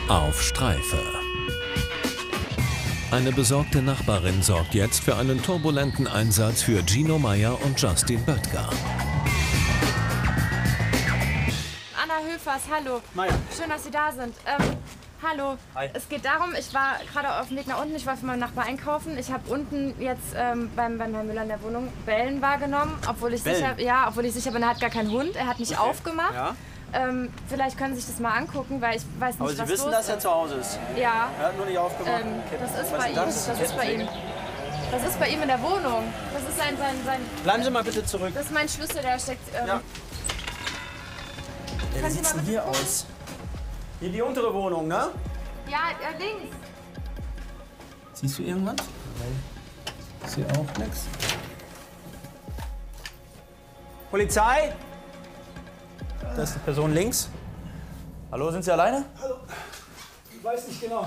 Auf Streife. Eine besorgte Nachbarin sorgt jetzt für einen turbulenten Einsatz für Gino Meyer und Justin Böttger. Anna Höfers, hallo. Meyer. Schön, dass Sie da sind. Hallo. Hi. Es geht darum, ich war gerade auf dem Weg nach unten, ich war für meinen Nachbar einkaufen. Ich habe unten jetzt beim Herrn Müller in der Wohnung Bellen wahrgenommen, obwohl ich sicher bin, er hat gar keinen Hund, er hat nicht aufgemacht. Ja. Vielleicht können Sie sich das mal angucken, weil ich weiß nicht, Aber was Sie wissen, los dass er ist. zu Hause ist. Ja. Er hat nur nicht aufgemacht. Das ist Was bei ist ihm. das? Das ist bei ihm. Das ist bei ihm in der Wohnung. Das ist sein Bleiben Sie mal bitte zurück. das ist mein Schlüssel, der steckt. Ja. Wie Können Sie sieht's mal denn bitte hier gucken? aus? Hier die untere Wohnung, ne? Ja, links. Siehst du irgendwas? Nein. Ich sehe auch nichts. Polizei? Da ist die Person links. Hallo, sind Sie alleine? Hallo. Ich weiß nicht genau.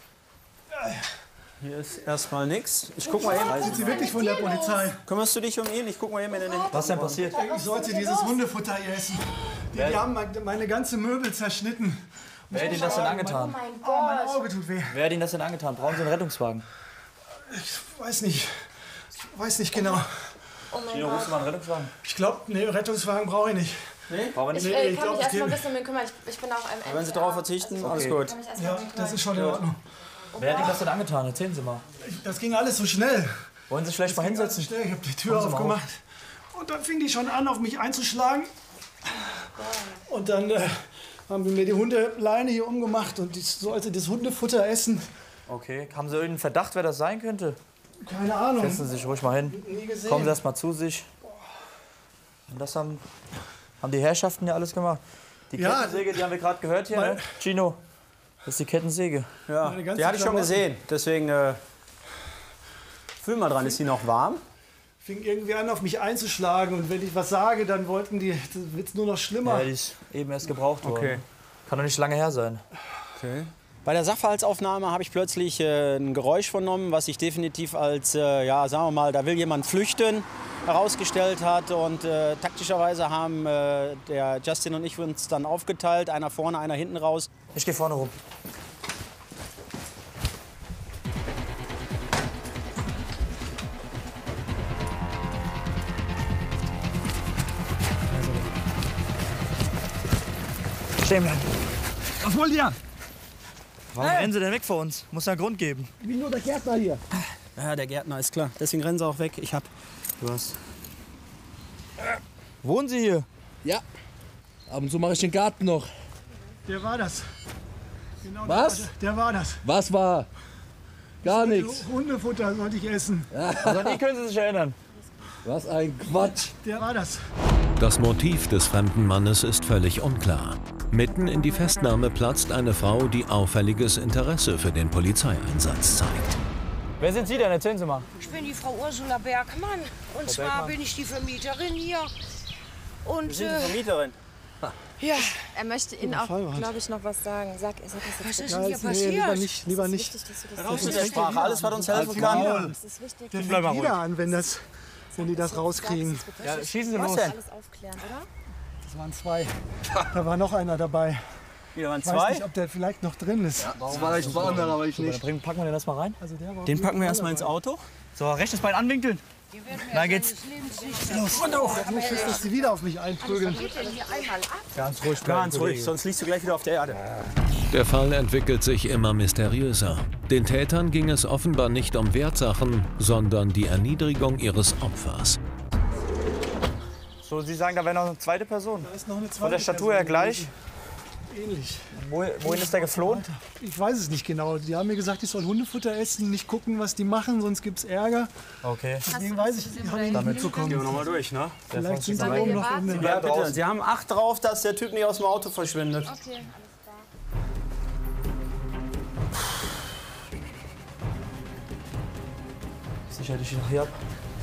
Hier ist erstmal nichts. Ich guck mal eben. Sind Sie wirklich von der Polizei? Kümmerst du dich um ihn? Ich guck mal eben in den. Was ist denn passiert? Ich sollte dieses Hundefutter essen. Die haben meine ganze Möbel zerschnitten. Wer hat Ihnen das denn angetan? Mein Auge tut weh. Wer hat Ihnen das denn angetan? Brauchen Sie einen Rettungswagen? Ich weiß nicht. Ich weiß nicht genau. Gino, rufst du mal einen Rettungswagen? Ich glaube, nee, Rettungswagen brauche ich nicht. Brauchen wir Ich nicht? ich kann glaub, mich es erstmal ein geht. bisschen um ihn kümmern. Ich bin auch ein Wenn Sie darauf verzichten, alles gut. Ja, das ist schon in Ordnung. Wer hat Ihnen das denn angetan? Erzählen Sie mal. Das ging alles so schnell. Wollen Sie sich vielleicht mal hinsetzen? Ich habe die Tür Kommen Sie mal aufgemacht. Und dann fing die schon an, auf mich einzuschlagen. Und dann haben wir mir die Hundeleine hier umgemacht und ich sollte das Hundefutter essen. Okay. Haben Sie irgendeinen Verdacht, wer das sein könnte? Keine Ahnung. Setzen Sie sich ruhig mal hin. Nie gesehen. Kommen Sie erst mal zu sich. Und das haben die Herrschaften ja alles gemacht. Die Ja. Kettensäge, die haben wir gerade gehört hier, ne? Gino, das ist die Kettensäge. Ja, Meine ganze die hatte ich schon Klamotten. gesehen. Deswegen fühl mal dran. Ist die noch warm? Fing irgendwie an, auf mich einzuschlagen. Und wenn ich was sage, dann wollten die, das wird nur noch schlimmer. Ja, die ist eben erst gebraucht worden. Okay. Kann doch nicht lange her sein. Bei der Sachverhaltsaufnahme habe ich plötzlich ein Geräusch vernommen, was sich definitiv als, ja, sagen wir mal, da will jemand flüchten, herausgestellt hat. Und taktischerweise haben der Justin und ich uns dann aufgeteilt, einer vorne, einer hinten raus. Ich gehe vorne rum. Stehen bleiben. Was wollt ihr? Warum rennen Sie denn weg vor uns? Muss ja einen Grund geben. Ich bin nur der Gärtner hier. Ja, der Gärtner ist klar. Deswegen rennen sie auch weg. Ich hab. Du hast. Wohnen Sie hier? Ja. Ab und zu mache ich den Garten noch. Der war das. Genau, Was? Der war das. Was war? Gar nichts. Hundefutter sollte ich essen. Also an die können Sie sich erinnern. Was ein Quatsch. Der war das. Das Motiv des fremden Mannes ist völlig unklar. Mitten in die Festnahme platzt eine Frau, die auffälliges Interesse für den Polizeieinsatz zeigt. Wer sind Sie denn? Erzählen Sie mal. Ich bin die Frau Ursula Bergmann. Und zwar Bergmann. bin ich die Vermieterin hier. Und Sind die Vermieterin? ja, Er möchte Ihnen auch, glaube ich, noch was sagen. Sag es was jetzt ist denn hier Nee, passiert? lieber nicht. Lieber nicht. wichtig, dass du das Raus mit der Sprache. Alles, was uns helfen kann. Das ist wichtig. Der Bleib mal fängt ruhig. wieder an, wenn die das rauskriegen. Ja, schießen Sie Was los. denn? Alles aufklären, oder? Das waren zwei. Da war noch einer dabei. Wieder waren Ich weiß zwei. nicht, ob der vielleicht noch drin ist. Das war ich woanders, aber ich nicht. Dann packen wir den das mal rein. Also der war Den packen wir erstmal ins Auto. So, rechtes Bein anwinkeln. Die werden mir Na geht's. nicht, dass sie wieder auf mich einprügeln. geht denn hier einmal ab? Ganz ruhig Ganz ruhig, sonst liegst du gleich wieder auf der Erde. Der Fall entwickelt sich immer mysteriöser. Den Tätern ging es offenbar nicht um Wertsachen, sondern die Erniedrigung ihres Opfers. So, Sie sagen, da wäre noch eine zweite Person. Da ist noch eine zweite Von der Statur her Person gleich. Ähnlich. Wohin ist der geflohen? Ich weiß es nicht genau. Die haben mir gesagt, ich soll Hundefutter essen, nicht gucken, was die machen, sonst gibt's Ärger. Okay. Deswegen weiß ich, ich habe nicht mitbekommen. Gehen wir nochmal durch, ne? Vielleicht sind sie oben noch in der... Ja, bitte. Sie haben Acht drauf, dass der Typ nicht aus dem Auto verschwindet. Okay, alles klar. Sicher, dich noch hier ab.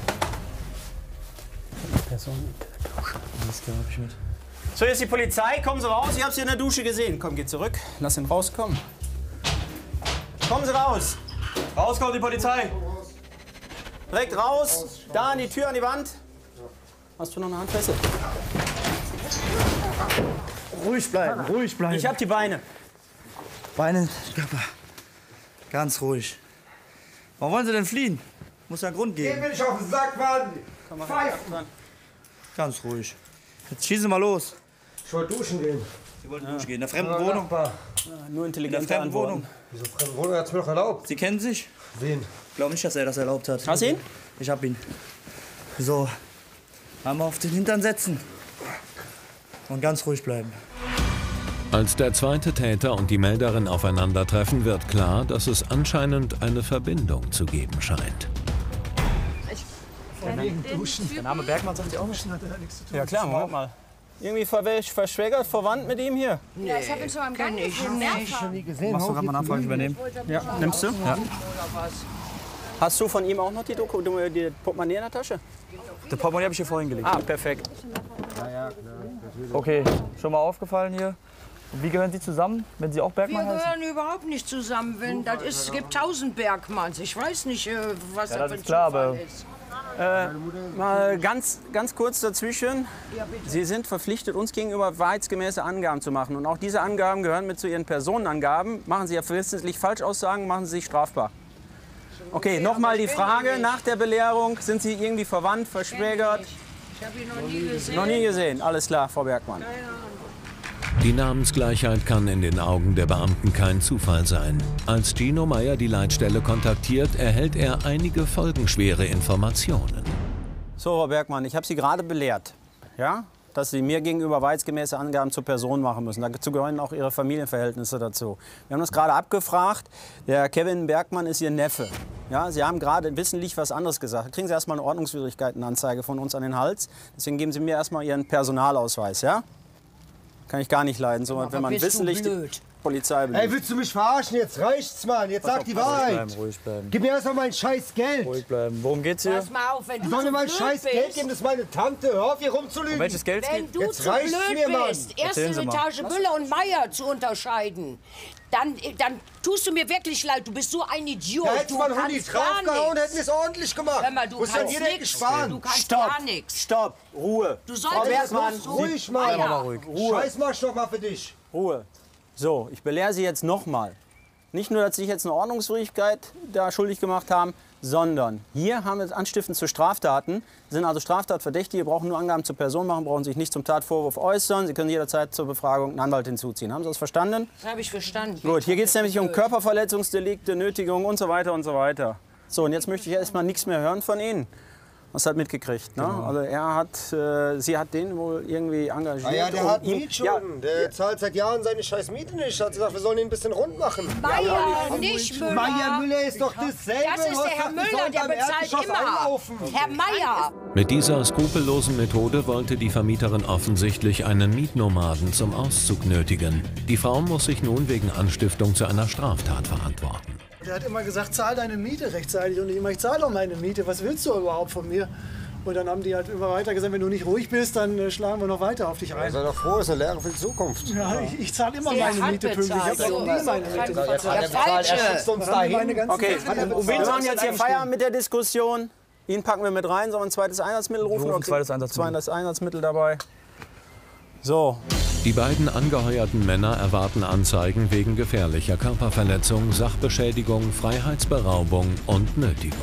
Person. Alles klar, hab ich mit. So, jetzt die Polizei. Kommen Sie raus. Ich habe Sie in der Dusche gesehen. Komm, geh zurück. Lass ihn rauskommen. Kommen Sie raus. Raus kommt die Polizei. Direkt raus. Da an die Tür, an die Wand. Hast du noch eine Handfessel? Ruhig bleiben, ruhig bleiben. Ich hab die Beine. Beine, Körper. Ganz ruhig. Warum wollen Sie denn fliehen? Muss ja einen Grund geben. Geh mir nicht auf den Sack, Mann! Ganz ruhig. Jetzt schießen Sie mal los. Ich wollte duschen gehen. Sie wollten duschen gehen. In der fremden Wohnung? Nur intelligente In der fremden Antworten. Wohnung. Wieso fremde Wohnung hat's mir doch erlaubt? Sie kennen sich? Wen? Ich glaube nicht, dass er das erlaubt hat. Hast du ihn? Ich hab ihn. So. Einmal auf den Hintern setzen. Und ganz ruhig bleiben. Als der zweite Täter und die Melderin aufeinandertreffen, wird klar, dass es anscheinend eine Verbindung zu geben scheint. Der Name Bergmann sagt Sie auch nicht? Ja klar, Moment mal. Irgendwie verschwägert, verwandt mit ihm hier? Ja, ich habe ihn schon am Gang gesehen. Mehrfach. Machst du gerade mal Nachfrage übernehmen? Ja, nimmst du? Ja. Hast du von ihm auch noch die Portemonnaie in der Tasche? Das Portemonnaie habe ich hier vorhin gelegt. Ah, perfekt. Okay, schon mal aufgefallen hier? Und wie gehören Sie zusammen, wenn Sie auch Wir Bergmann heißen? gehören überhaupt nicht zusammen. Wenn das ist, es gibt 1000 Bergmanns. Ich weiß nicht, was Ja, das das für ein ist klar, Zufall aber- ist. Mal ganz kurz dazwischen. Sie sind verpflichtet, uns gegenüber wahrheitsgemäße Angaben zu machen. Und auch diese Angaben gehören mit zu Ihren Personenangaben. Machen Sie ja wissentlich Falschaussagen, machen Sie sich strafbar. Okay, nochmal die Frage nach der Belehrung. Sind Sie irgendwie verwandt, verschwägert? Ich habe ihn noch nie gesehen. Noch nie gesehen. Alles klar, Frau Bergmann. Die Namensgleichheit kann in den Augen der Beamten kein Zufall sein. Als Gino Meyer die Leitstelle kontaktiert, erhält er einige folgenschwere Informationen. So, Frau Bergmann, ich habe Sie gerade belehrt, ja? Dass Sie mir gegenüber wahrheitsgemäße Angaben zur Person machen müssen. Dazu gehören auch Ihre Familienverhältnisse dazu. Wir haben das gerade abgefragt. Der Kevin Bergmann ist Ihr Neffe. Ja, Sie haben gerade wissentlich was anderes gesagt. Da kriegen Sie erstmal eine Ordnungswidrigkeitenanzeige von uns an den Hals. Deswegen geben Sie mir erstmal Ihren Personalausweis, ja? Kann ich gar nicht leiden, so, wenn man bist du wissentlich die blöd. Polizei Ey, belügt. willst du mich verarschen? Jetzt reicht's, Mann. Jetzt sag die Wahrheit. Ruhig bleiben. Gib mir erst mal mein scheiß Geld. Ruhig bleiben. Worum geht's hier? Pass mal auf, wenn Du du soll zu mir mein blöd scheiß Geld bist. geben, das ist meine Tante. Hör auf, hier rumzulügen. Um welches Geld Wenn geht? du Jetzt zu reicht's blöd mir, Mann. bist, erste Erzählen Sie mal. Etage Müller und Meier zu unterscheiden, dann tust du mir wirklich leid. Du bist so ein Idiot. Da hättest Du du mal einen Hundi kannst gar draufgehauen, nichts. hätten wir es ordentlich gemacht. Hör mal, du Muss an kannst jeder Ecke nichts. sparen. Du kannst Stopp, gar nichts. stopp, Ruhe. Du Frau solltest Bergmann, Ruhig, Mann. Meier. Scheiß mach ich doch mal für dich. Ruhe. So, ich belehre Sie jetzt nochmal. Nicht nur, dass Sie sich jetzt eine Ordnungswidrigkeit da schuldig gemacht haben, sondern hier haben wir Anstiften zu Straftaten, sind also Straftatverdächtige, brauchen nur Angaben zur Person machen, brauchen sich nicht zum Tatvorwurf äußern. Sie können jederzeit zur Befragung einen Anwalt hinzuziehen. Haben Sie das verstanden? Das habe ich verstanden. Gut, hier geht es nämlich um Körperverletzungsdelikte, Nötigung und so weiter und so weiter. So, und jetzt möchte ich erstmal nichts mehr hören von Ihnen. Was hat mitgekriegt, ne? Also sie hat den wohl irgendwie engagiert. Ah ja, der um hat ihm- Mietschulden. Der zahlt seit Jahren seine scheiß Miete nicht. Hat gesagt, wir sollen ihn ein bisschen rund machen. Meier, nicht Müller. Meier Müller ist doch dasselbe. Das ist der Herr Müller, der bezahlt immer. Herr Meier. Mit dieser skrupellosen Methode wollte die Vermieterin offensichtlich einen Mietnomaden zum Auszug nötigen. Die Frau muss sich nun wegen Anstiftung zu einer Straftat verantworten. Der hat immer gesagt, zahl deine Miete rechtzeitig. Und ich immer, ich zahle doch meine Miete. Was willst du überhaupt von mir? Und dann haben die halt immer weiter gesagt, wenn du nicht ruhig bist, dann schlagen wir noch weiter auf dich ein. Sei doch froh, ist eine Lehre für die Zukunft. Ja, ich zahle immer Der meine hat Miete pünktlich. Ich habe bezahlt. noch nie meine Miete Der bezahlt. Falsche. Sonst Da haben die meine dahin. ganzen Okay, Sachen wir bezahlt. machen jetzt hier Feierabend mit der Diskussion. Ihn packen wir mit rein. Sollen wir ein zweites Einsatzmittel rufen? rufen ein zweites Einsatzmittel. Zweites Einsatzmittel dabei. So, Die beiden angeheuerten Männer erwarten Anzeigen wegen gefährlicher Körperverletzung, Sachbeschädigung, Freiheitsberaubung und Nötigung.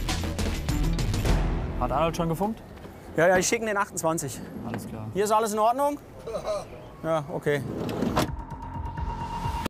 Hat Arnold schon gefunkt? ja, ich schicke den 28. Alles klar. Hier ist alles in Ordnung? Ja, okay.